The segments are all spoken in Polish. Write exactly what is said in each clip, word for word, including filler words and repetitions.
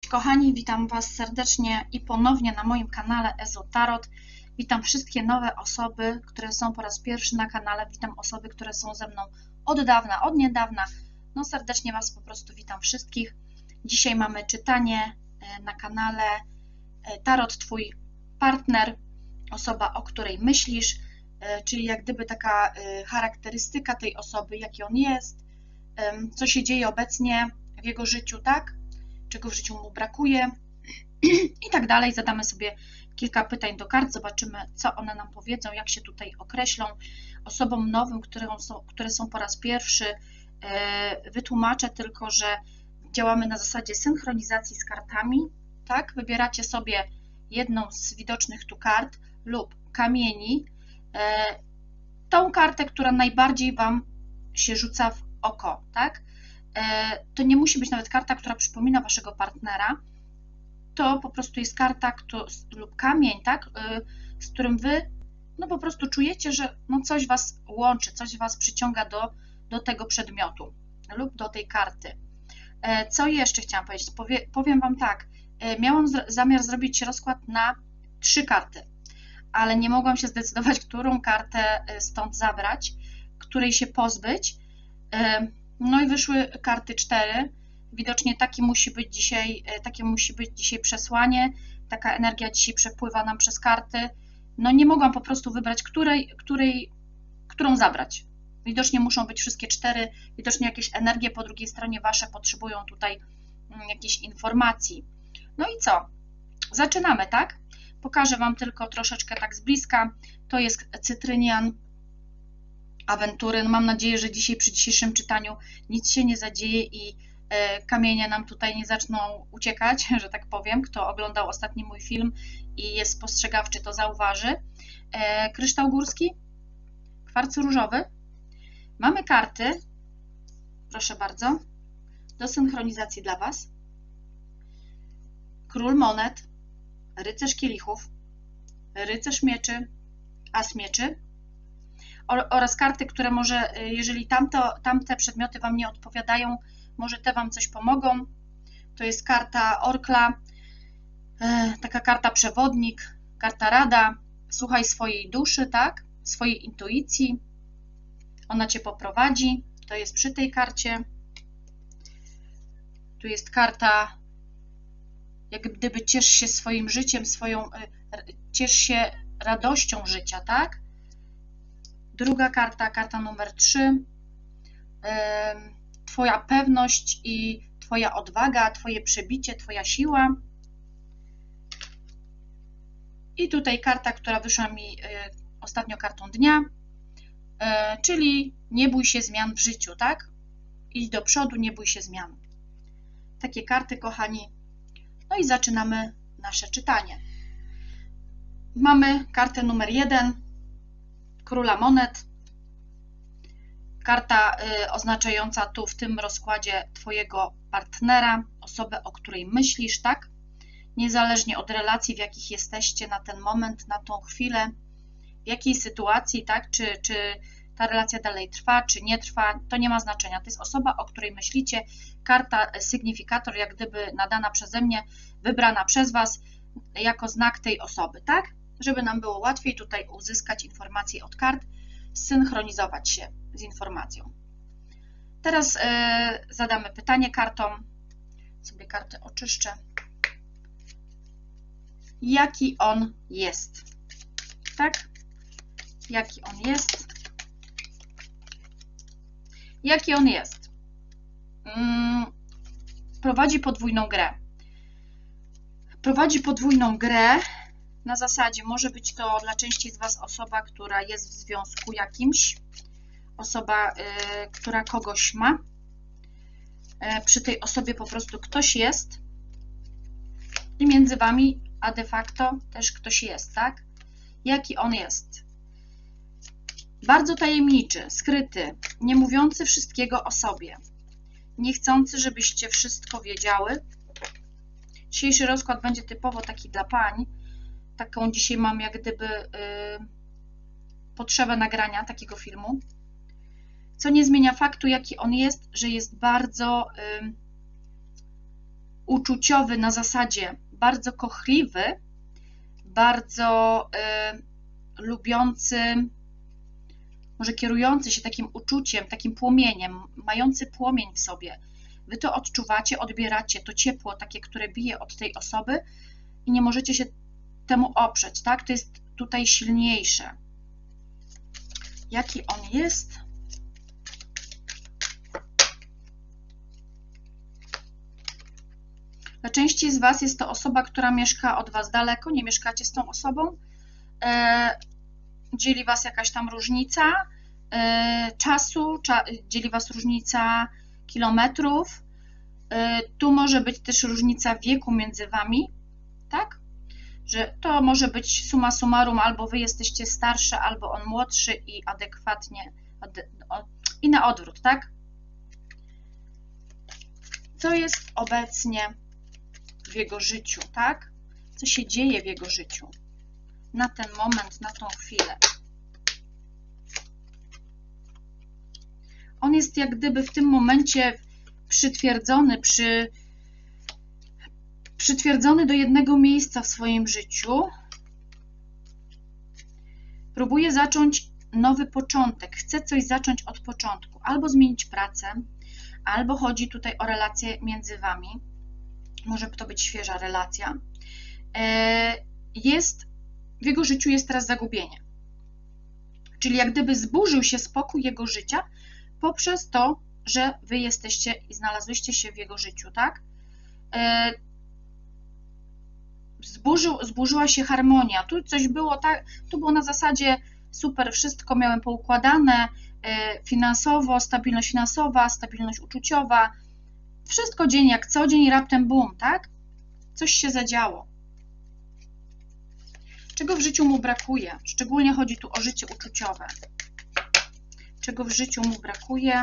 kochani, witam Was serdecznie i ponownie na moim kanale Ezo Tarot. Witam wszystkie nowe osoby, które są po raz pierwszy na kanale. Witam osoby, które są ze mną od dawna, od niedawna. No serdecznie Was po prostu witam wszystkich. Dzisiaj mamy czytanie na kanale Tarot Twój partner, osoba, o której myślisz, czyli jak gdyby taka charakterystyka tej osoby, jaki on jest, co się dzieje obecnie w jego życiu, tak? Czego w życiu mu brakuje i tak dalej. Zadamy sobie kilka pytań do kart, zobaczymy, co one nam powiedzą, jak się tutaj określą. Osobom nowym, które są, które są po raz pierwszy, wytłumaczę tylko, że działamy na zasadzie synchronizacji z kartami, tak? Wybieracie sobie jedną z widocznych tu kart lub kamieni, tą kartę, która najbardziej Wam się rzuca w oko, tak? To nie musi być nawet karta, która przypomina Waszego partnera, to po prostu jest karta kto, lub kamień, tak, z którym Wy no po prostu czujecie, że no coś Was łączy, coś Was przyciąga do, do tego przedmiotu lub do tej karty. Co jeszcze chciałam powiedzieć? Powie, powiem Wam tak, miałam zamiar zrobić rozkład na trzy karty, ale nie mogłam się zdecydować, którą kartę stąd zabrać, której się pozbyć. No i wyszły karty cztery. Widocznie taki musi być dzisiaj, takie musi być dzisiaj przesłanie. Taka energia dzisiaj przepływa nam przez karty. No nie mogłam po prostu wybrać, której, której, którą zabrać. Widocznie muszą być wszystkie cztery. Widocznie jakieś energie po drugiej stronie Wasze potrzebują tutaj jakiejś informacji. No i co? Zaczynamy, tak? Pokażę Wam tylko troszeczkę tak z bliska. To jest cytrynian, awenturyn. Mam nadzieję, że dzisiaj przy dzisiejszym czytaniu nic się nie zadzieje i kamienie nam tutaj nie zaczną uciekać, że tak powiem. Kto oglądał ostatni mój film i jest spostrzegawczy, to zauważy. Kryształ górski, kwarc różowy. Mamy karty, proszę bardzo, do synchronizacji dla Was. Król monet, rycerz kielichów, rycerz mieczy, as mieczy, oraz karty, które może, jeżeli tamto, tamte przedmioty Wam nie odpowiadają, może te Wam coś pomogą. To jest karta orkla, taka karta przewodnik, karta rada. Słuchaj swojej duszy, tak? Swojej intuicji. Ona Cię poprowadzi. To jest przy tej karcie. Tu jest karta, jak gdyby ciesz się swoim życiem, swoją, ciesz się radością życia, tak? Druga karta, karta numer trzy. Twoja pewność i Twoja odwaga, Twoje przebicie, Twoja siła. I tutaj karta, która wyszła mi ostatnio kartą dnia, czyli nie bój się zmian w życiu, tak? Idź do przodu, nie bój się zmian. Takie karty, kochani. No i zaczynamy nasze czytanie. Mamy kartę numer jeden, króla monet. Karta y, oznaczająca tu w tym rozkładzie Twojego partnera, osobę, o której myślisz, tak? Niezależnie od relacji, w jakich jesteście na ten moment, na tą chwilę, w jakiej sytuacji, tak? Czy, czy ta relacja dalej trwa, czy nie trwa, to nie ma znaczenia. To jest osoba, o której myślicie. Karta sygnifikator, jak gdyby nadana przeze mnie, wybrana przez Was jako znak tej osoby, tak? Żeby nam było łatwiej tutaj uzyskać informacje od kart, zsynchronizować się z informacją. Teraz y, zadamy pytanie kartom. Sobie karty oczyszczę. Jaki on jest? Tak? Jaki on jest? Jaki on jest? Hmm, prowadzi podwójną grę. Prowadzi podwójną grę. Na zasadzie może być to dla części z Was osoba, która jest w związku jakimś, osoba, y, która kogoś ma. Y, przy tej osobie po prostu ktoś jest i między Wami, a de facto też ktoś jest, tak? Jaki on jest? Bardzo tajemniczy, skryty, nie mówiący wszystkiego o sobie, nie chcący, żebyście wszystko wiedziały. Dzisiejszy rozkład będzie typowo taki dla pań. Taką dzisiaj mam jak gdyby y, potrzebę nagrania takiego filmu, co nie zmienia faktu, jaki on jest, że jest bardzo y, uczuciowy na zasadzie bardzo kochliwy, bardzo y, lubiący, może kierujący się takim uczuciem, takim płomieniem, mający płomień w sobie. Wy to odczuwacie, odbieracie to ciepło takie, które bije od tej osoby i nie możecie się temu oprzeć, tak? To jest tutaj silniejsze. Jaki on jest? Dla części z Was jest to osoba, która mieszka od Was daleko, nie mieszkacie z tą osobą, e, dzieli Was jakaś tam różnica e, czasu, cza, dzieli Was różnica kilometrów, e, tu może być też różnica wieku między Wami, tak? Że to może być summa summarum, albo Wy jesteście starsze, albo on młodszy i adekwatnie, ade, o, i na odwrót, tak? Co jest obecnie w jego życiu, tak? Co się dzieje w jego życiu na ten moment, na tą chwilę. On jest jak gdyby w tym momencie przytwierdzony, przy, przytwierdzony do jednego miejsca w swoim życiu. Próbuje zacząć nowy początek, chce coś zacząć od początku, albo zmienić pracę, albo chodzi tutaj o relacje między Wami. Może to być świeża relacja. Jest, w jego życiu jest teraz zagubienie. Czyli jak gdyby zburzył się spokój jego życia poprzez to, że Wy jesteście i znalazłyście się w jego życiu, tak? Zburzył, zburzyła się harmonia. Tu coś było tak, tu było na zasadzie super, wszystko miałem poukładane, finansowo, stabilność finansowa, stabilność uczuciowa, wszystko dzień jak co dzień i raptem bum, tak? Coś się zadziało. Czego w życiu mu brakuje? Szczególnie chodzi tu o życie uczuciowe. Czego w życiu mu brakuje?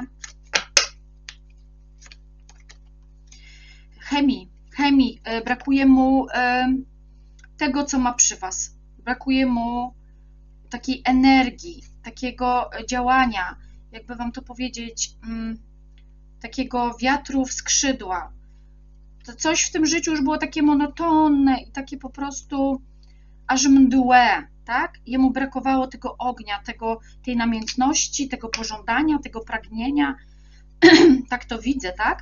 Chemii. Chemii. Brakuje mu tego, co ma przy Was. Brakuje mu takiej energii, takiego działania, jakby Wam to powiedzieć, takiego wiatru w skrzydła. To coś w tym życiu już było takie monotonne i takie po prostu aż mdłe, tak? Jemu brakowało tego ognia, tego, tej namiętności, tego pożądania, tego pragnienia. Tak to widzę, tak?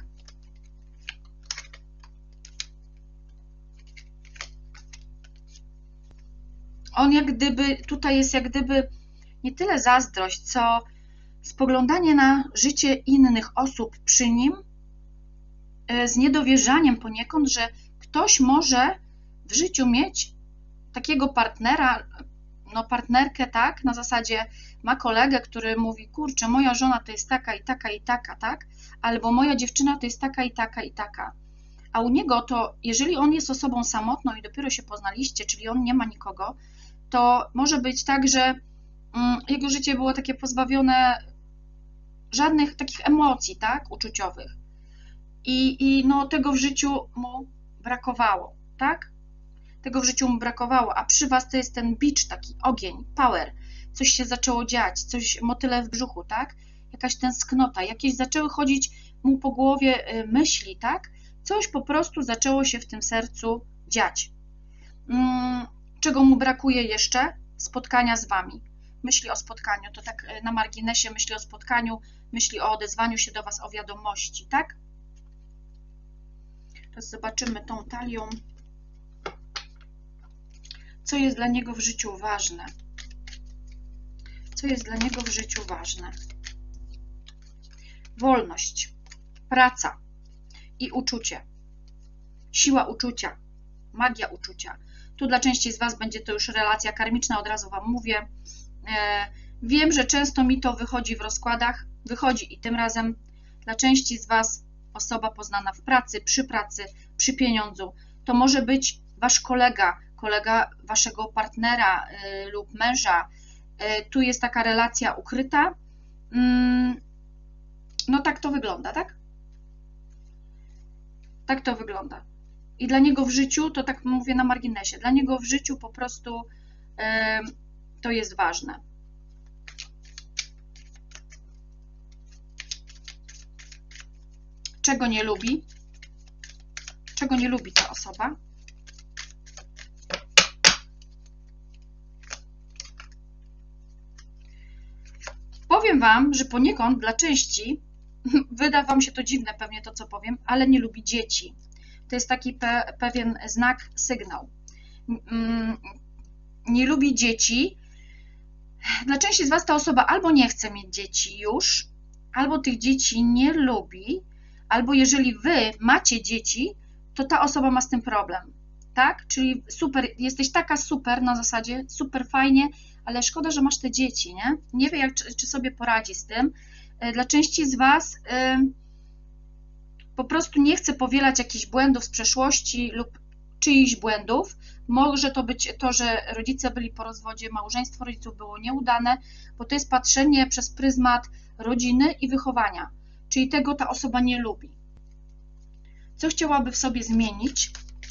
On jak gdyby, tutaj jest jak gdyby nie tyle zazdrość, co spoglądanie na życie innych osób przy nim z niedowierzaniem poniekąd, że ktoś może w życiu mieć takiego partnera, no partnerkę, tak, na zasadzie ma kolegę, który mówi, kurczę, moja żona to jest taka i taka i taka, tak, albo moja dziewczyna to jest taka i taka i taka, a u niego to, jeżeli on jest osobą samotną i dopiero się poznaliście, czyli on nie ma nikogo, to może być tak, że jego życie było takie pozbawione żadnych takich emocji, tak, uczuciowych. I, i no, tego w życiu mu brakowało, tak? Tego w życiu mu brakowało, a przy Was to jest ten bicz, taki ogień, power. Coś się zaczęło dziać, coś, motyle w brzuchu, tak? Jakaś tęsknota, jakieś zaczęły chodzić mu po głowie myśli, tak? Coś po prostu zaczęło się w tym sercu dziać. Czego mu brakuje jeszcze? Spotkania z Wami. Myśli o spotkaniu, to tak na marginesie, myśli o spotkaniu, myśli o odezwaniu się do Was, o wiadomości, tak? Teraz zobaczymy tą talią. Co jest dla niego w życiu ważne? Co jest dla niego w życiu ważne? Wolność, praca i uczucie. Siła uczucia, magia uczucia. Tu dla części z Was będzie to już relacja karmiczna, od razu Wam mówię. Wiem, że często mi to wychodzi w rozkładach, wychodzi i tym razem dla części z Was osoba poznana w pracy, przy pracy, przy pieniądzu. To może być Wasz kolega, kolega Waszego partnera y, lub męża. Y, tu jest taka relacja ukryta. Y, no tak to wygląda, tak? Tak to wygląda. I dla niego w życiu, to tak mówię na marginesie, dla niego w życiu po prostu y, to jest ważne. Czego nie lubi? czego nie lubi ta osoba. Powiem Wam, że poniekąd dla części wyda Wam się to dziwne pewnie to, co powiem, ale nie lubi dzieci. To jest taki pe pewien znak, sygnał. Nie lubi dzieci. Dla części z Was ta osoba albo nie chce mieć dzieci już, albo tych dzieci nie lubi, albo jeżeli Wy macie dzieci, to ta osoba ma z tym problem, tak? Czyli super, jesteś taka super na zasadzie, super fajnie, ale szkoda, że masz te dzieci, nie? Nie wie, jak, czy, czy sobie poradzi z tym. Dla części z Was y, po prostu nie chce powielać jakichś błędów z przeszłości lub czyichś błędów. Może to być to, że rodzice byli po rozwodzie, małżeństwo rodziców było nieudane, bo to jest patrzenie przez pryzmat rodziny i wychowania, czyli tego ta osoba nie lubi. Co chciałaby w sobie zmienić?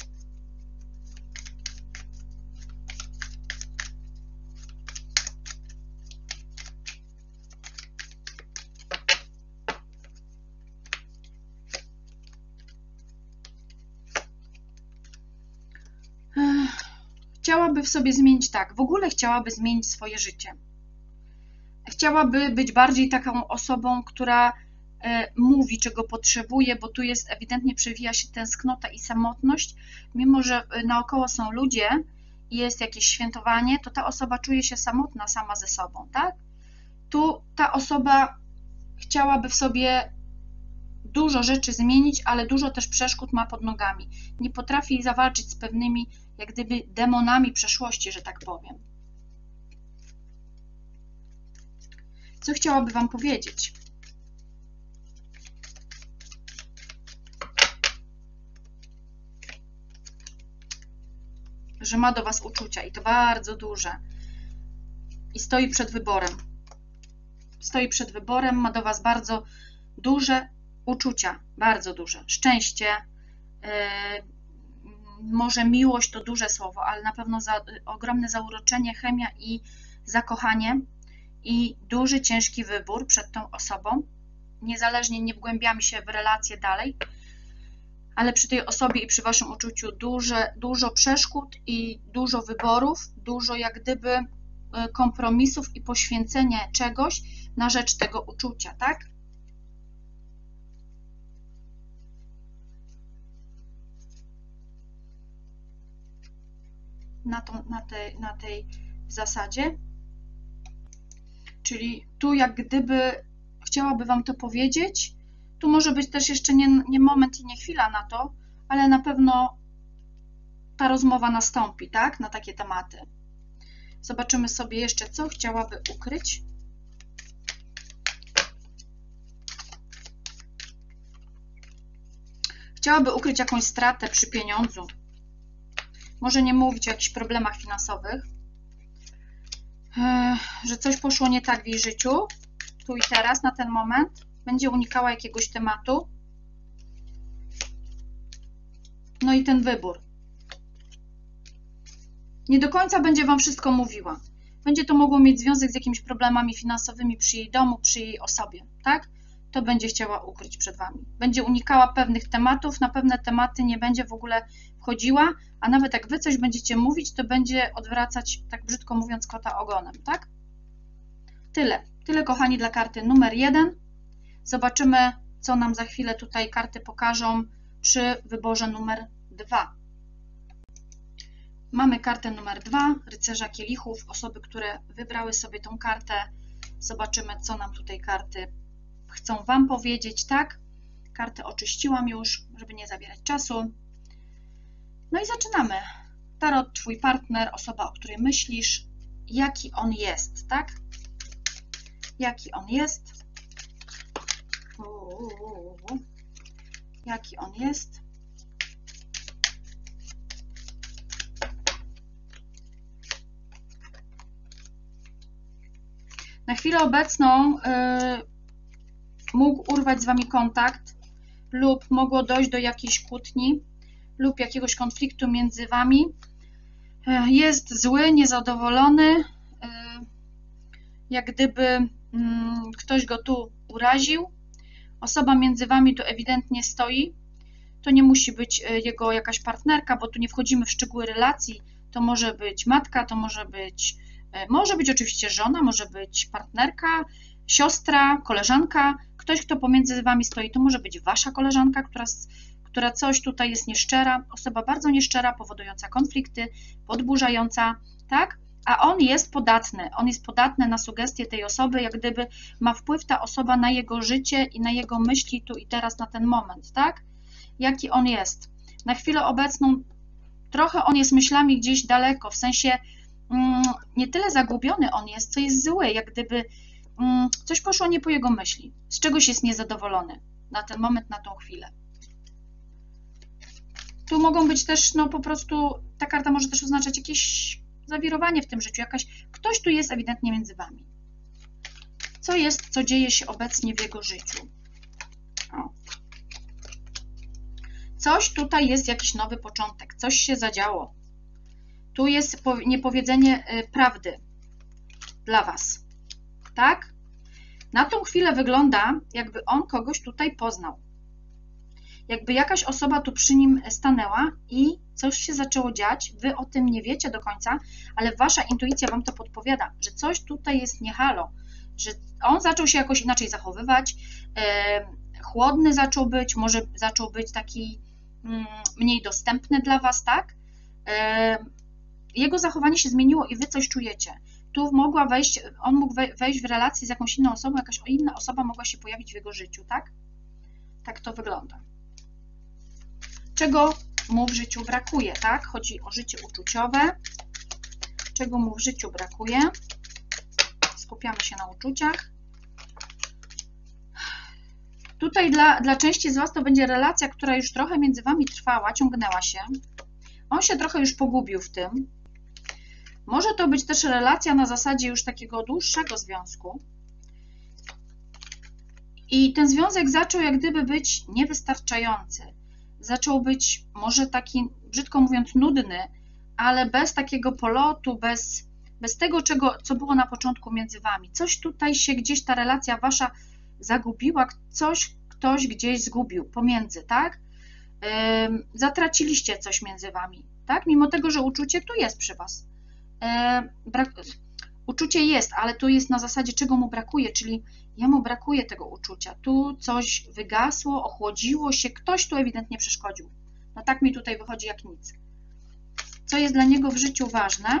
Chciałaby w sobie zmienić tak, w ogóle chciałaby zmienić swoje życie. Chciałaby być bardziej taką osobą, która e, mówi, czego potrzebuje, bo tu jest ewidentnie przewija się tęsknota i samotność. Mimo że naokoło są ludzie i jest jakieś świętowanie, to ta osoba czuje się samotna sama ze sobą, tak? Tu ta osoba chciałaby w sobie dużo rzeczy zmienić, ale dużo też przeszkód ma pod nogami. Nie potrafi zawalczyć z pewnymi, jak gdyby, demonami przeszłości, że tak powiem. Co chciałaby Wam powiedzieć? Że ma do Was uczucia i to bardzo duże. I stoi przed wyborem. Stoi przed wyborem, ma do Was bardzo duże uczucia, bardzo duże. Szczęście, yy, może miłość to duże słowo, ale na pewno za, ogromne zauroczenie, chemia i zakochanie i duży, ciężki wybór przed tą osobą. Niezależnie nie wgłębiamy się w relacje dalej, ale przy tej osobie i przy Waszym uczuciu duże, dużo przeszkód i dużo wyborów, dużo jak gdyby kompromisów i poświęcenie czegoś na rzecz tego uczucia, tak? Na, tą, na, tej, na tej zasadzie. Czyli tu jak gdyby chciałaby Wam to powiedzieć. Tu może być też jeszcze nie, nie moment i nie chwila na to, ale na pewno ta rozmowa nastąpi, tak? Na takie tematy. Zobaczymy sobie jeszcze, co chciałaby ukryć. Chciałaby ukryć jakąś stratę przy pieniądzu. Może nie mówić o jakichś problemach finansowych, że coś poszło nie tak w jej życiu, tu i teraz, na ten moment. Będzie unikała jakiegoś tematu. No i ten wybór. Nie do końca będzie Wam wszystko mówiła. Będzie to mogło mieć związek z jakimiś problemami finansowymi przy jej domu, przy jej osobie, tak? To będzie chciała ukryć przed Wami. Będzie unikała pewnych tematów, na pewne tematy nie będzie w ogóle wchodziła, a nawet jak Wy coś będziecie mówić, to będzie odwracać, tak brzydko mówiąc, kota ogonem, tak? Tyle. Tyle, kochani, dla karty numer jeden. Zobaczymy, co nam za chwilę tutaj karty pokażą przy wyborze numer dwa. Mamy kartę numer dwa, rycerza kielichów, osoby, które wybrały sobie tą kartę. Zobaczymy, co nam tutaj karty chcą Wam powiedzieć, tak? Kartę oczyściłam już, żeby nie zabierać czasu. No i zaczynamy. Tarot, Twój partner, osoba, o której myślisz, jaki on jest, tak? Jaki on jest? Uuu, jaki on jest? Na chwilę obecną yy, mógł urwać z Wami kontakt lub mogło dojść do jakiejś kłótni lub jakiegoś konfliktu między Wami. Yy, jest zły, niezadowolony, yy, jak gdyby yy, ktoś go tu uraził. Osoba między Wami tu ewidentnie stoi. to nie musi być jego jakaś partnerka, bo tu nie wchodzimy w szczegóły relacji, to może być matka, to może być, może być oczywiście żona, może być partnerka, siostra, koleżanka, ktoś, kto pomiędzy wami stoi, to może być wasza koleżanka, która, która coś tutaj jest nieszczera, osoba bardzo nieszczera, powodująca konflikty, podburzająca, tak? A on jest podatny, on jest podatny na sugestie tej osoby, jak gdyby ma wpływ ta osoba na jego życie i na jego myśli tu i teraz, na ten moment, tak? Jaki on jest. Na chwilę obecną trochę on jest myślami gdzieś daleko, w sensie mm, nie tyle zagubiony on jest, co jest zły, jak gdyby mm, coś poszło nie po jego myśli, z czegoś jest niezadowolony na ten moment, na tą chwilę. Tu mogą być też, no po prostu, ta karta może też oznaczać jakieś zawirowanie w tym życiu, jakaś, ktoś tu jest ewidentnie między wami. Co jest, co dzieje się obecnie w jego życiu? O. Coś tutaj jest, jakiś nowy początek, coś się zadziało. Tu jest niepowiedzenie prawdy dla was, tak? Na tą chwilę wygląda, jakby on kogoś tutaj poznał. Jakby jakaś osoba tu przy nim stanęła i coś się zaczęło dziać, wy o tym nie wiecie do końca, ale wasza intuicja wam to podpowiada, że coś tutaj jest nie halo, że on zaczął się jakoś inaczej zachowywać, yy, chłodny zaczął być, może zaczął być taki yy, mniej dostępny dla was, tak? Yy, jego zachowanie się zmieniło i wy coś czujecie. Tu mogła wejść, on mógł wejść w relację z jakąś inną osobą, jakaś inna osoba mogła się pojawić w jego życiu, tak? Tak to wygląda. Czego mu w życiu brakuje, tak? Chodzi o życie uczuciowe. Czego mu w życiu brakuje? Skupiamy się na uczuciach. Tutaj dla, dla części z was to będzie relacja, która już trochę między wami trwała, ciągnęła się. On się trochę już pogubił w tym. Może to być też relacja na zasadzie już takiego dłuższego związku. I ten związek zaczął jak gdyby być niewystarczający. Zaczął być może taki, brzydko mówiąc, nudny, ale bez takiego polotu, bez, bez tego, czego, co było na początku między wami. Coś tutaj się gdzieś, ta relacja wasza zagubiła, coś ktoś gdzieś zgubił pomiędzy, tak? Yy, zatraciliście coś między wami, tak? Mimo tego, że uczucie tu jest przy was. Yy, brak, uczucie jest, ale tu jest na zasadzie, czego mu brakuje, czyli jemu brakuje tego uczucia. Tu coś wygasło, ochłodziło się, ktoś tu ewidentnie przeszkodził. No tak mi tutaj wychodzi jak nic. Co jest dla niego w życiu ważne?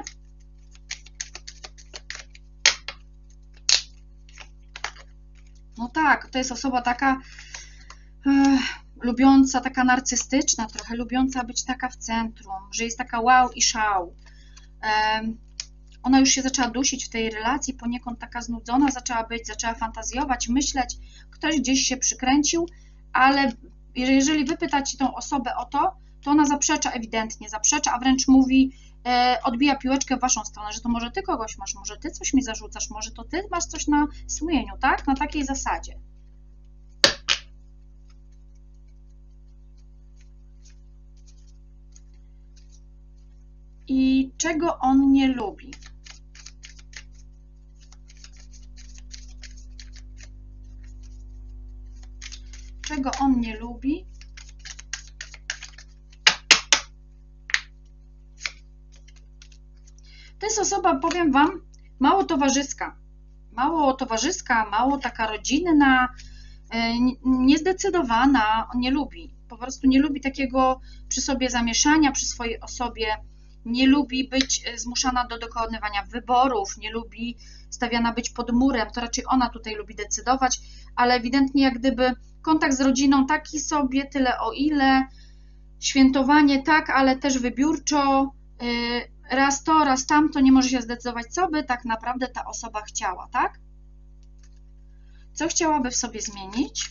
No tak, to jest osoba taka e, lubiąca, taka narcystyczna, trochę lubiąca być taka w centrum, że jest taka wow i szał. E, Ona już się zaczęła dusić w tej relacji, poniekąd taka znudzona zaczęła być, zaczęła fantazjować, myśleć, ktoś gdzieś się przykręcił, ale jeżeli wy pytacie tą osobę o to, to ona zaprzecza ewidentnie, zaprzecza, a wręcz mówi, e, odbija piłeczkę w waszą stronę, że to może ty kogoś masz, może ty coś mi zarzucasz, może to ty masz coś na sumieniu, tak? Na takiej zasadzie. I czego on nie lubi? Czego on nie lubi? To jest osoba, powiem wam, mało towarzyska. Mało towarzyska, mało taka rodzinna, niezdecydowana, on nie lubi. Po prostu nie lubi takiego przy sobie zamieszania, przy swojej osobie. Nie lubi być zmuszana do dokonywania wyborów, nie lubi stawiana być pod murem. To raczej ona tutaj lubi decydować, ale ewidentnie jak gdyby kontakt z rodziną taki sobie, tyle o ile, świętowanie tak, ale też wybiórczo, raz to, raz tamto, nie może się zdecydować, co by tak naprawdę ta osoba chciała, tak? Co chciałaby w sobie zmienić?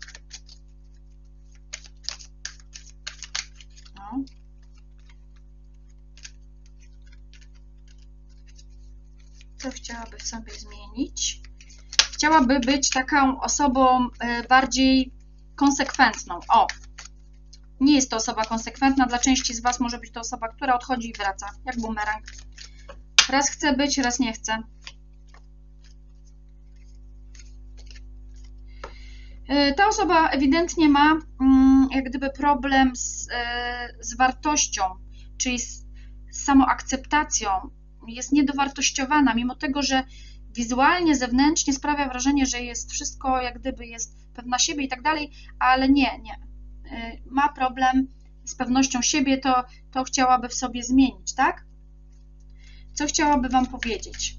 No. Co chciałaby w sobie zmienić? Chciałaby być taką osobą bardziej konsekwentną. O, nie jest to osoba konsekwentna. Dla części z was może być to osoba, która odchodzi i wraca, jak bumerang. Raz chce być, raz nie chce. Ta osoba ewidentnie ma jak gdyby problem z, z wartością, czyli z samoakceptacją. Jest niedowartościowana, mimo tego, że wizualnie, zewnętrznie sprawia wrażenie, że jest wszystko, jak gdyby jest pewna siebie i tak dalej, ale nie, nie. Ma problem z pewnością siebie, to, to chciałaby w sobie zmienić, tak? Co chciałaby Wam powiedzieć?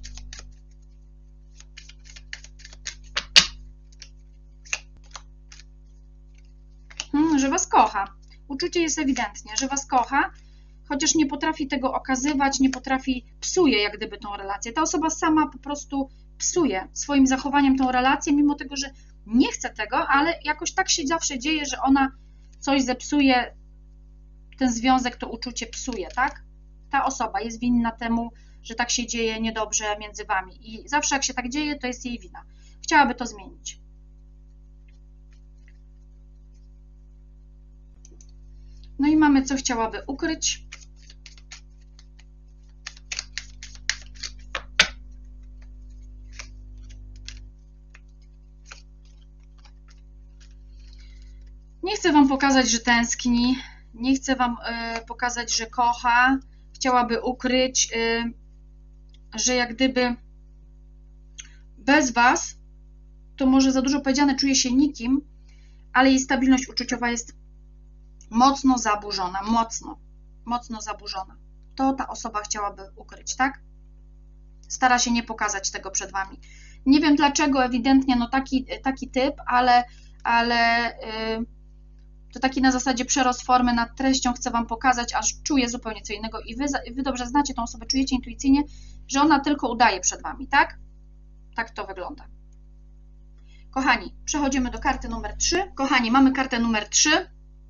Hmm, że Was kocha. Uczucie jest ewidentnie, że Was kocha, chociaż nie potrafi tego okazywać, nie potrafi, psuje jak gdyby tą relację. Ta osoba sama po prostu psuje swoim zachowaniem tą relację, mimo tego, że nie chce tego, ale jakoś tak się zawsze dzieje, że ona coś zepsuje, ten związek, to uczucie psuje, tak? Ta osoba jest winna temu, że tak się dzieje niedobrze między Wami i zawsze jak się tak dzieje, to jest jej wina. Chciałaby to zmienić. No i mamy, co chciałaby ukryć. Nie chcę Wam pokazać, że tęskni, nie chcę Wam y, pokazać, że kocha, chciałaby ukryć, y, że jak gdyby bez Was, to może za dużo powiedziane, czuje się nikim, ale jej stabilność uczuciowa jest mocno zaburzona, mocno, mocno zaburzona. To ta osoba chciałaby ukryć, tak? Stara się nie pokazać tego przed Wami. Nie wiem dlaczego, ewidentnie no taki, taki typ, ale, ale yy, to taki na zasadzie przerost formy nad treścią chcę Wam pokazać, aż czuje zupełnie co innego i wy, wy dobrze znacie tą osobę, czujecie intuicyjnie, że ona tylko udaje przed Wami, tak? Tak to wygląda. Kochani, przechodzimy do karty numer trzy. Kochani, mamy kartę numer trzy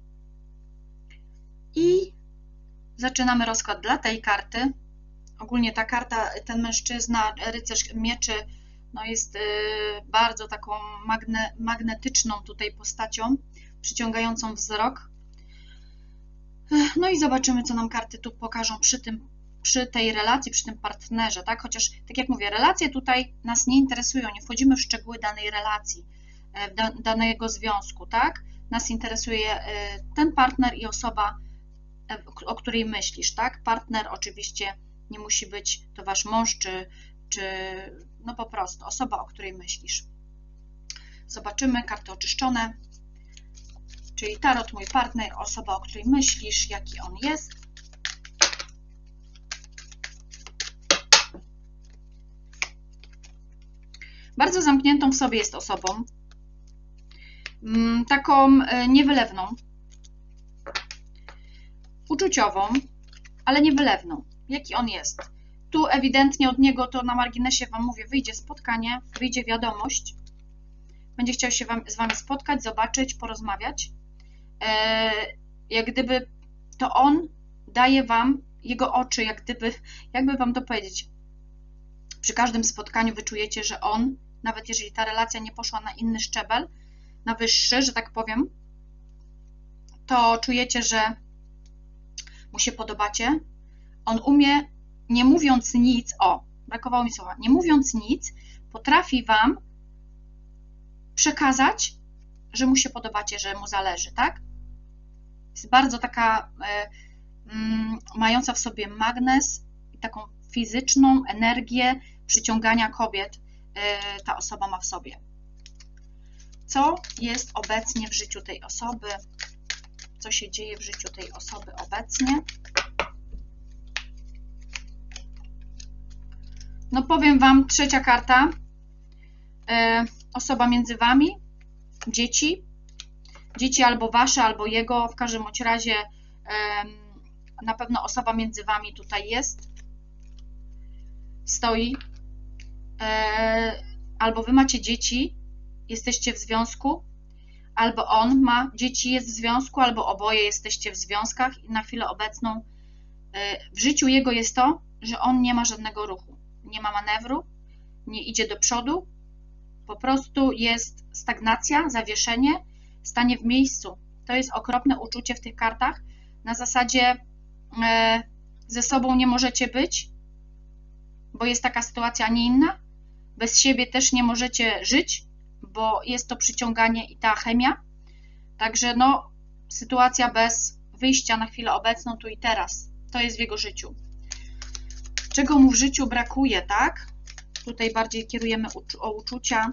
i zaczynamy rozkład dla tej karty. Ogólnie ta karta, ten mężczyzna, rycerz mieczy, no jest bardzo taką magne, magnetyczną tutaj postacią, przyciągającą wzrok. No i zobaczymy, co nam karty tu pokażą przy tym, przy tej relacji, przy tym partnerze, tak? Chociaż, tak jak mówię, relacje tutaj nas nie interesują, nie wchodzimy w szczegóły danej relacji, danego związku, tak? Nas interesuje ten partner i osoba, o której myślisz, tak? Partner oczywiście nie musi być to wasz mąż, czy, czy no po prostu osoba, o której myślisz. Zobaczymy, karty oczyszczone, czyli tarot, mój partner, osoba, o której myślisz, jaki on jest. Bardzo zamkniętą w sobie jest osobą, taką niewylewną, uczuciową, ale niewylewną. Jaki on jest? Tu ewidentnie od niego, to na marginesie Wam mówię, wyjdzie spotkanie, wyjdzie wiadomość, będzie chciał się wam, z Wami spotkać, zobaczyć, porozmawiać. E, jak gdyby to on daje Wam, jego oczy, jak gdyby, jakby Wam to powiedzieć, przy każdym spotkaniu wyczujecie, że on, nawet jeżeli ta relacja nie poszła na inny szczebel, na wyższy, że tak powiem, to czujecie, że mu się podobacie. On umie, nie mówiąc nic, o, brakowało mi słowa, nie mówiąc nic, potrafi Wam przekazać, że mu się podobacie, że mu zależy, tak? Jest bardzo taka, y, y, mająca w sobie magnes i taką fizyczną energię przyciągania kobiet, y, ta osoba ma w sobie. Co jest obecnie w życiu tej osoby? Co się dzieje w życiu tej osoby obecnie? No powiem Wam, trzecia karta, e, osoba między Wami, dzieci, dzieci albo Wasze, albo jego, w każdym bądź razie e, na pewno osoba między Wami tutaj jest, stoi, e, albo Wy macie dzieci, jesteście w związku, albo on ma dzieci, jest w związku, albo oboje jesteście w związkach i na chwilę obecną e, w życiu jego jest to, że on nie ma żadnego ruchu. Nie ma manewru, nie idzie do przodu, po prostu jest stagnacja, zawieszenie, stanie w miejscu. To jest okropne uczucie w tych kartach. Na zasadzie e, ze sobą nie możecie być, bo jest taka sytuacja, a nie inna. Bez siebie też nie możecie żyć, bo jest to przyciąganie i ta chemia. Także no, sytuacja bez wyjścia na chwilę obecną, tu i teraz. To jest w jego życiu. Czego mu w życiu brakuje, tak? Tutaj bardziej kierujemy o uczucia.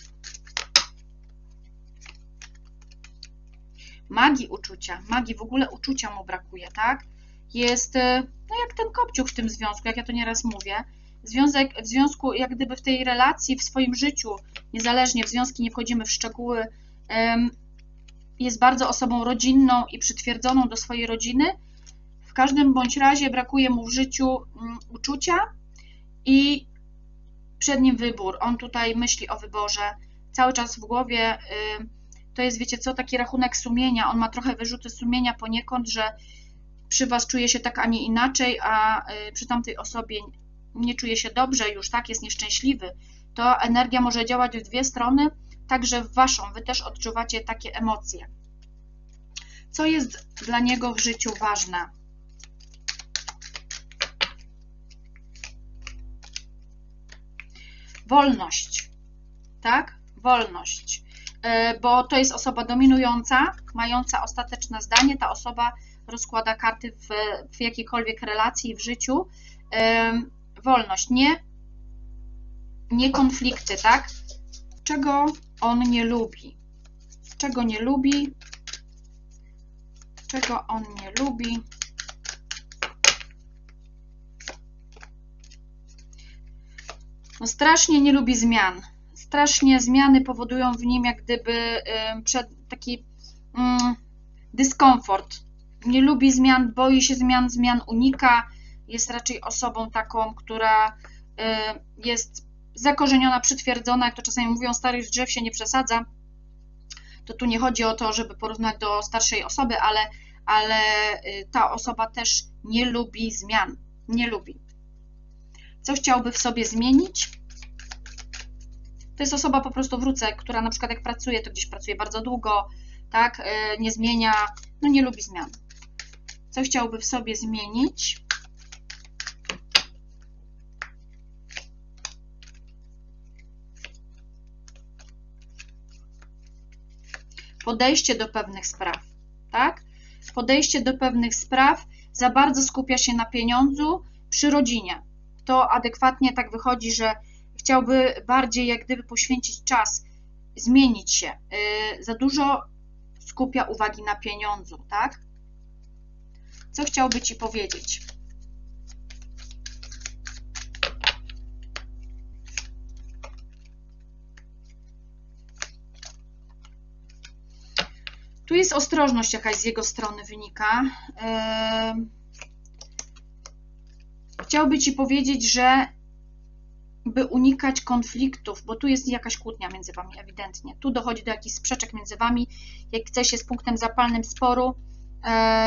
Magii uczucia, magii w ogóle uczucia mu brakuje, tak? Jest, no jak ten kopciuch w tym związku, jak ja to nieraz mówię. Związek, w związku, jak gdyby w tej relacji, w swoim życiu, niezależnie w związki, nie wchodzimy w szczegóły, jest bardzo osobą rodzinną i przytwierdzoną do swojej rodziny. W każdym bądź razie brakuje mu w życiu uczucia i przed nim wybór. On tutaj myśli o wyborze. Cały czas w głowie to jest, wiecie co, taki rachunek sumienia. On ma trochę wyrzuty sumienia poniekąd, że przy was czuje się tak, a nie inaczej, a przy tamtej osobie nie czuje się dobrze już, tak, jest nieszczęśliwy. To energia może działać w dwie strony, także w waszą. Wy też odczuwacie takie emocje. Co jest dla niego w życiu ważne? Wolność, tak? Wolność, bo to jest osoba dominująca, mająca ostateczne zdanie. Ta osoba rozkłada karty w, w jakiejkolwiek relacji w życiu. Wolność, nie, nie konflikty, tak? Czego on nie lubi? Czego nie lubi? Czego on nie lubi? No strasznie nie lubi zmian. Strasznie zmiany powodują w nim jak gdyby przed taki mm, dyskomfort. Nie lubi zmian, boi się zmian, zmian unika. Jest raczej osobą taką, która y, jest zakorzeniona, przytwierdzona, jak to czasami mówią, starych drzew się nie przesadza. To tu nie chodzi o to, żeby porównać do starszej osoby, ale, ale y, ta osoba też nie lubi zmian. Nie lubi. Co chciałby w sobie zmienić? To jest osoba, po prostu wrócę, która na przykład jak pracuje, to gdzieś pracuje bardzo długo, tak, y, nie zmienia, no nie lubi zmian. Co chciałby w sobie zmienić? Podejście do pewnych spraw, tak? Podejście do pewnych spraw, za bardzo skupia się na pieniądzu przy rodzinie. To adekwatnie tak wychodzi, że chciałby bardziej jak gdyby poświęcić czas, zmienić się. Yy, za dużo skupia uwagi na pieniądzu, tak? Co chciałby ci powiedzieć? Tu jest ostrożność jakaś z jego strony wynika. Yy, chciałby ci powiedzieć, że by unikać konfliktów, bo tu jest jakaś kłótnia między wami ewidentnie. Tu dochodzi do jakichś sprzeczek między wami, jak chce się z punktem zapalnym sporu. Yy,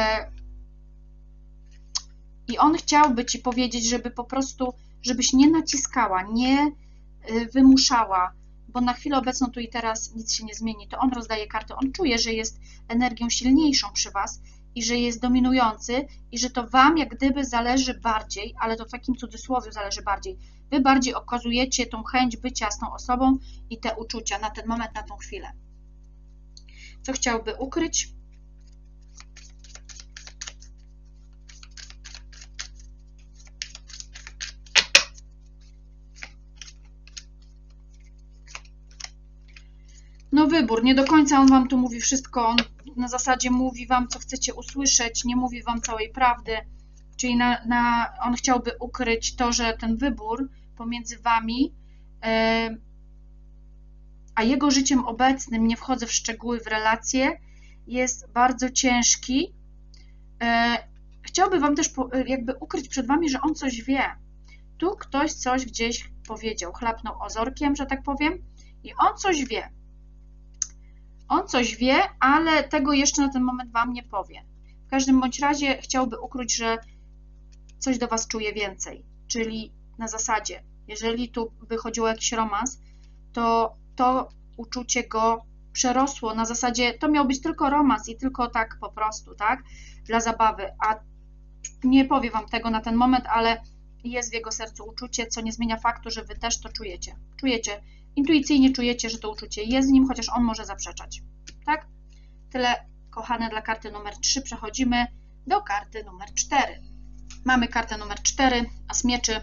I on chciałby ci powiedzieć, żeby po prostu, żebyś nie naciskała, nie wymuszała, bo na chwilę obecną tu i teraz nic się nie zmieni. To on rozdaje karty, on czuje, że jest energią silniejszą przy was i że jest dominujący i że to wam jak gdyby zależy bardziej, ale to w takim cudzysłowie zależy bardziej. Wy bardziej okazujecie tą chęć bycia z tą osobą i te uczucia na ten moment, na tą chwilę. Co chciałby ukryć? No wybór, nie do końca on wam tu mówi wszystko, on na zasadzie mówi wam, co chcecie usłyszeć, nie mówi wam całej prawdy, czyli na, na, on chciałby ukryć to, że ten wybór pomiędzy wami, yy, a jego życiem obecnym, nie wchodzę w szczegóły, w relacje, jest bardzo ciężki. Yy, chciałby wam też po, jakby ukryć przed wami, że on coś wie. Tu ktoś coś gdzieś powiedział, chlapnął ozorkiem, że tak powiem, i on coś wie. On coś wie, ale tego jeszcze na ten moment wam nie powie. W każdym bądź razie chciałby ukryć, że coś do was czuje więcej. Czyli na zasadzie, jeżeli tu by chodziło o jakiś romans, to to uczucie go przerosło. Na zasadzie to miał być tylko romans i tylko tak po prostu, tak? Dla zabawy. A nie powie wam tego na ten moment, ale jest w jego sercu uczucie, co nie zmienia faktu, że wy też to czujecie. Czujecie Intuicyjnie czujecie, że to uczucie jest w nim, chociaż on może zaprzeczać. Tak? Tyle, kochane, dla karty numer trzy. Przechodzimy do karty numer cztery. Mamy kartę numer cztery, as mieczy.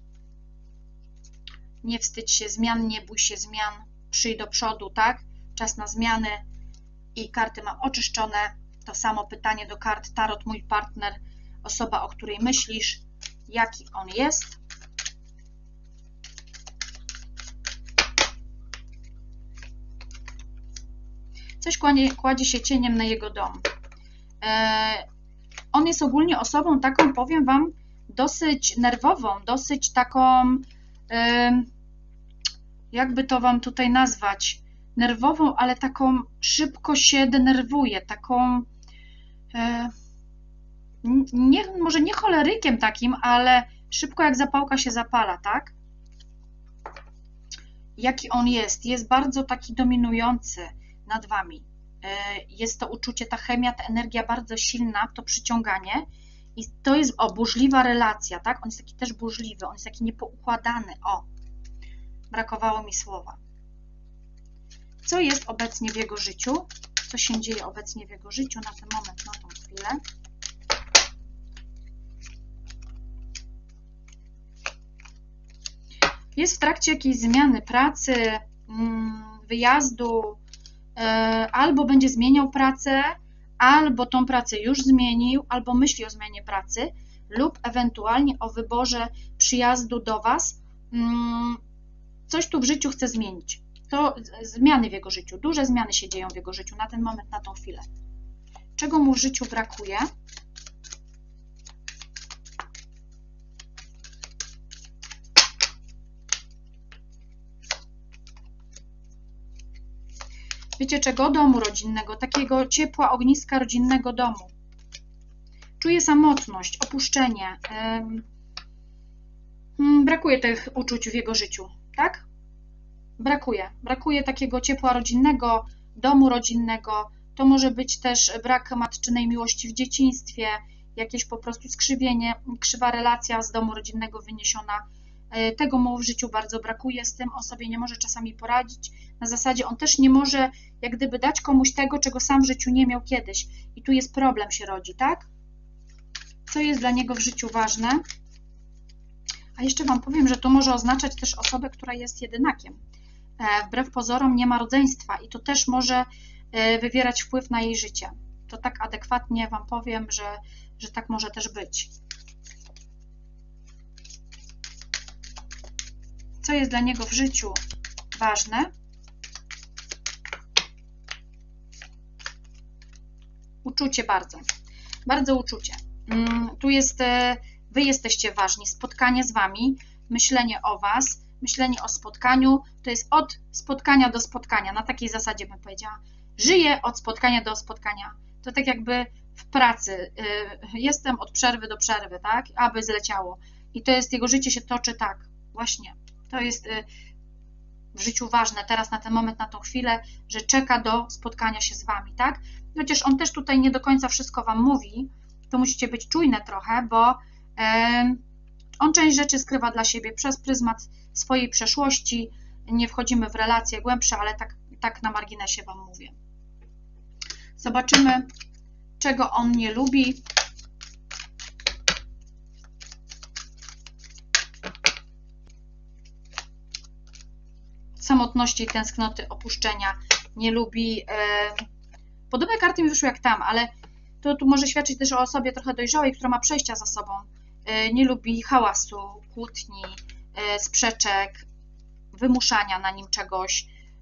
Nie wstydź się zmian, nie bój się zmian, przyjdź do przodu, tak? Czas na zmiany i karty mam oczyszczone. To samo pytanie do kart Tarot, mój partner, osoba, o której myślisz, jaki on jest. Coś kładzie, kładzie się cieniem na jego dom. E, on jest ogólnie osobą taką, powiem Wam, dosyć nerwową, dosyć taką, e, jakby to Wam tutaj nazwać, nerwową, ale taką szybko się denerwuje, taką, e, nie, może nie cholerykiem takim, ale szybko jak zapałka się zapala, tak? Jaki on jest? Jest bardzo taki dominujący nad Wami. Jest to uczucie, ta chemia, ta energia bardzo silna, to przyciąganie i to jest o, burzliwa relacja, tak? On jest taki też burzliwy, on jest taki niepoukładany, o, brakowało mi słowa. Co jest obecnie w jego życiu? Co się dzieje obecnie w jego życiu na ten moment, na tą chwilę? Jest w trakcie jakiejś zmiany pracy, wyjazdu, albo będzie zmieniał pracę, albo tą pracę już zmienił, albo myśli o zmianie pracy, lub ewentualnie o wyborze przyjazdu do Was. Coś tu w życiu chce zmienić. To zmiany w jego życiu, duże zmiany się dzieją w jego życiu na ten moment, na tą chwilę. Czego mu w życiu brakuje? Wiecie czego? Domu rodzinnego, takiego ciepła, ogniska rodzinnego domu. Czuje samotność, opuszczenie. Brakuje tych uczuć w jego życiu, tak? Brakuje. Brakuje takiego ciepła rodzinnego, domu rodzinnego. To może być też brak matczynej miłości w dzieciństwie, jakieś po prostu skrzywienie, krzywa relacja z domu rodzinnego wyniesiona. Tego mu w życiu bardzo brakuje, z tym on sobie nie może czasami poradzić. Na zasadzie on też nie może jak gdyby dać komuś tego, czego sam w życiu nie miał kiedyś. I tu jest problem, się rodzi, tak? Co jest dla niego w życiu ważne? A jeszcze Wam powiem, że to może oznaczać też osobę, która jest jedynakiem. Wbrew pozorom nie ma rodzeństwa i to też może wywierać wpływ na jej życie. To tak adekwatnie Wam powiem, że, że tak może też być. Co jest dla niego w życiu ważne? Uczucie bardzo. Bardzo uczucie. Tu jest, Wy jesteście ważni. Spotkanie z Wami, myślenie o Was, myślenie o spotkaniu. To jest od spotkania do spotkania. Na takiej zasadzie bym powiedziała. Żyję od spotkania do spotkania. To tak jakby w pracy. Jestem od przerwy do przerwy, tak? Aby zleciało. I to jest, jego życie się toczy tak. Właśnie. To jest w życiu ważne teraz, na ten moment, na tą chwilę, że czeka do spotkania się z Wami, tak? Chociaż on też tutaj nie do końca wszystko Wam mówi, to musicie być czujne trochę, bo on część rzeczy skrywa dla siebie przez pryzmat swojej przeszłości. Nie wchodzimy w relacje głębsze, ale tak, tak na marginesie Wam mówię. Zobaczymy, czego on nie lubi. Samotności, tęsknoty, opuszczenia, nie lubi. Podobne karty mi wyszły jak tam, ale to tu może świadczyć też o osobie trochę dojrzałej, która ma przejścia za sobą. Nie lubi hałasu, kłótni, sprzeczek, wymuszania na nim czegoś.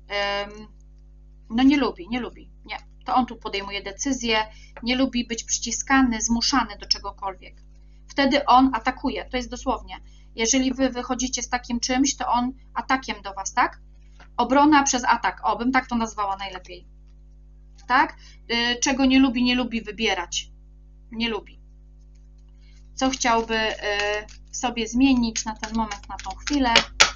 No nie lubi, nie lubi, nie. To on tu podejmuje decyzje, nie lubi być przyciskany, zmuszany do czegokolwiek. Wtedy on atakuje, to jest dosłownie. Jeżeli Wy wychodzicie z takim czymś, to on atakiem do Was, tak? Obrona przez atak, o, bym tak to nazwała najlepiej. Tak? Czego nie lubi, nie lubi wybierać. Nie lubi. Co chciałby sobie zmienić na ten moment, na tą chwilę.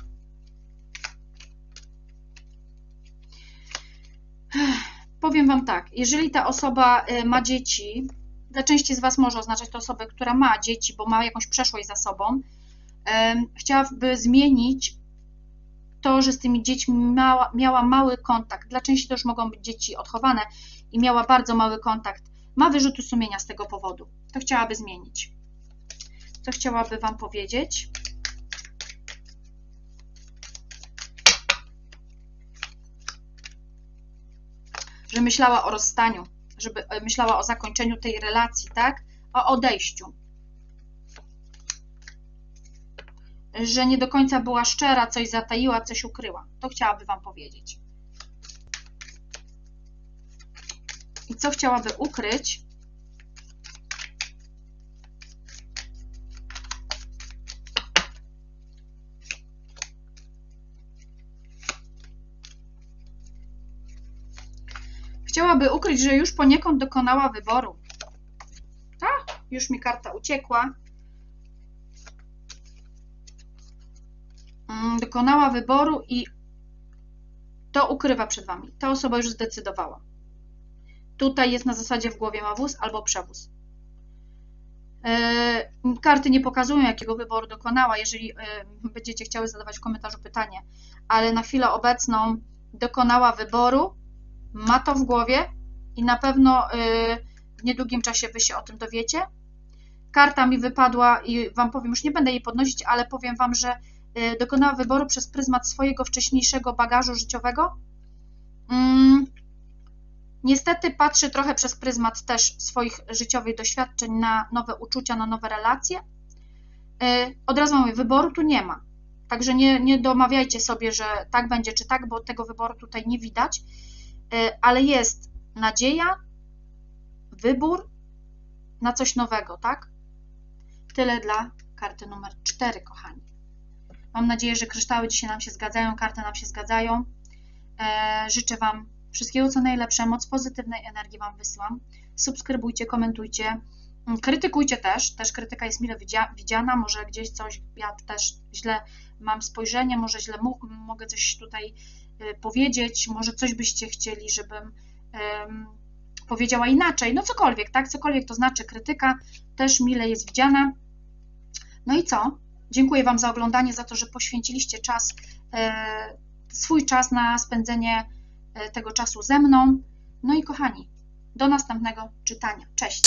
Powiem Wam tak, jeżeli ta osoba ma dzieci, dla części z Was może oznaczać to osobę, która ma dzieci, bo ma jakąś przeszłość za sobą, chciałaby zmienić to, że z tymi dziećmi miała, miała mały kontakt. Dla części to już mogą być dzieci odchowane i miała bardzo mały kontakt. Ma wyrzuty sumienia z tego powodu. To chciałaby zmienić. Co chciałaby Wam powiedzieć? Że myślała o rozstaniu, żeby myślała o zakończeniu tej relacji, tak? O odejściu. Że nie do końca była szczera, coś zataiła, coś ukryła. To chciałaby Wam powiedzieć. I co chciałaby ukryć? Chciałaby ukryć, że już poniekąd dokonała wyboru. A, już mi karta uciekła. Dokonała wyboru i to ukrywa przed Wami. Ta osoba już zdecydowała. Tutaj jest na zasadzie w głowie ma wóz albo przewóz. Yy, karty nie pokazują, jakiego wyboru dokonała, jeżeli yy, będziecie chciały zadawać w komentarzu pytanie, ale na chwilę obecną dokonała wyboru, ma to w głowie i na pewno yy, w niedługim czasie Wy się o tym dowiecie. Karta mi wypadła i Wam powiem, już nie będę jej podnosić, ale powiem Wam, że yy, dokonała wyboru przez pryzmat swojego wcześniejszego bagażu życiowego. Yy. Niestety patrzy trochę przez pryzmat też swoich życiowych doświadczeń na nowe uczucia, na nowe relacje. Od razu mówię, wyboru tu nie ma. Także nie, nie domawiajcie sobie, że tak będzie czy tak, bo tego wyboru tutaj nie widać. Ale jest nadzieja, wybór na coś nowego, tak? Tyle dla karty numer cztery, kochani. Mam nadzieję, że kryształy dzisiaj nam się zgadzają, karty nam się zgadzają. Życzę Wam wszystkiego co najlepsze, moc pozytywnej energii Wam wysyłam. Subskrybujcie, komentujcie, krytykujcie też, też krytyka jest mile widziana, może gdzieś coś, ja też źle mam spojrzenie, może źle mogę coś tutaj powiedzieć, może coś byście chcieli, żebym um, powiedziała inaczej, no cokolwiek, tak, cokolwiek to znaczy, krytyka też mile jest widziana. No i co? Dziękuję Wam za oglądanie, za to, że poświęciliście czas, e, swój czas na spędzenie tego czasu ze mną. No i kochani, do następnego czytania. Cześć!